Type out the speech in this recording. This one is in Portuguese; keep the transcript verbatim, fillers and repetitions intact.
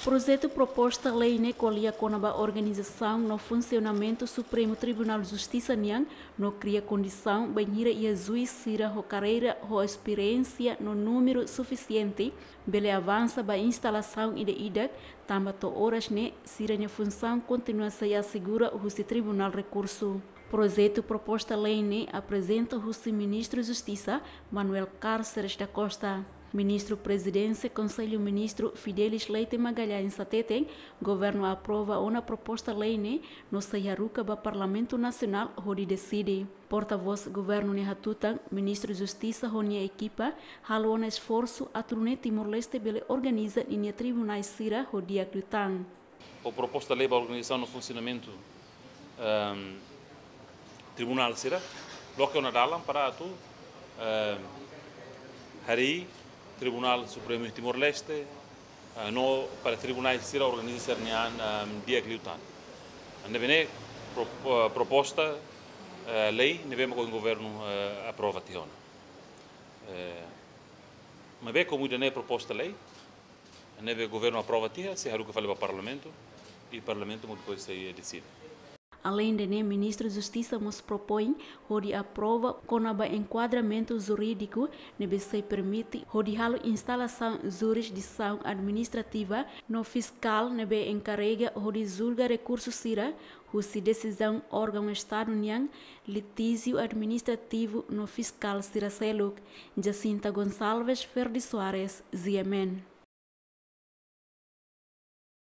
Projeto proposta lei ne colia com a organização no funcionamento Supremo Tribunal de Justiça niang no cria condição banhira e juiz sira ho carreira ho experiência no número suficiente bele avança ba instalação e de idak tamba to horas ne sira ne função continua se assegura o tribunal recurso. Projeto proposta lei ne apresenta o ministro de Justiça Manuel Cárceres da Costa. Ministro Presidência, Conselho Ministro Fidelis Leite Magalhães Sateten, Governo aprova uma proposta lei ne no Sayaruca ba Parlamento Nacional onde decide. Porta-voz Governo Nehatutan, Ministro de Justiça onde a equipa halou um esforço a turne Timor-Leste bele organiza em tribunais sira onde aclutan. A proposta lei para a organização no funcionamento um, tribunal sira, bloqueio na dalam para tu um, hari Tribunal Supremo de Timor-Leste, uh, no para tribunais sira organiza sernian um, dia cliutan. Ande bene pro, uh, proposta uh, lei ne vemos com o governo uh, aprova tiona. Uh, mas bem como ainda proposta lei, ne ve governo aprova tia, se haru que fale para o parlamento e o parlamento depois se decide. Além de né, ministro de Justiça nos propõe onde aprova com o enquadramento jurídico nebe se permite onde halo instalação jurisdição administrativa no fiscal nebe encarrega onde julga recursos sira se decisão órgão estado niang litígio administrativo no fiscal sira seluk Jacinta Gonçalves Ferdi Soares Ziemen.